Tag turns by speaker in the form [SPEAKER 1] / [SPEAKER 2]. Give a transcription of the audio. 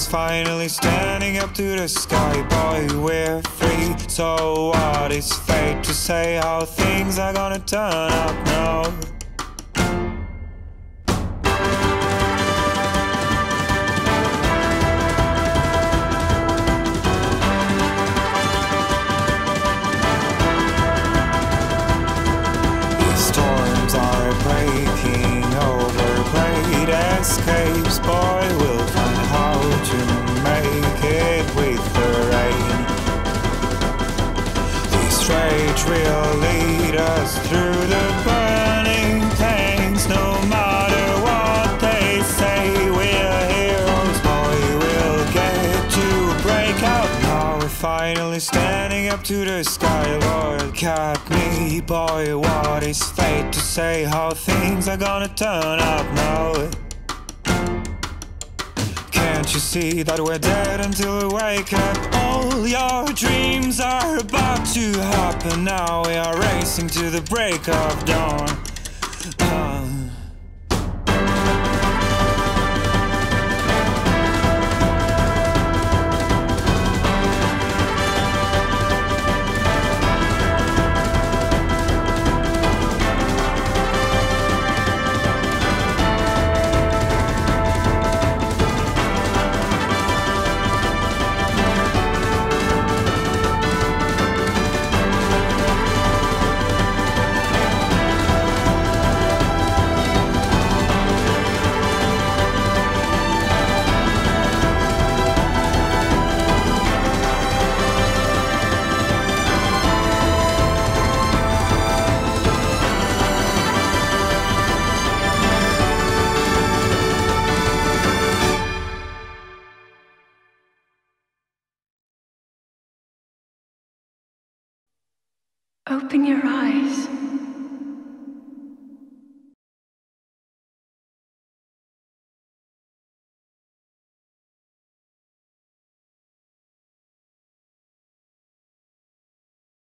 [SPEAKER 1] is finally standing up to the sky. Boy, we're free. So what is fate to say how things are gonna turn out now? Storms are breaking over, great escapes. Boy, we'll find how to make it with the rain. This rage will lead us through the burning plains. No matter what they say, we're heroes. Boy, we'll get to break out. Now we're finally standing up to the sky. Lord, cut me, boy, what is fate to say how things are gonna turn out now? Can't you see that we're dead until we wake up? All your dreams are about to happen. Now we are racing to the break of dawn.
[SPEAKER 2] Open your eyes.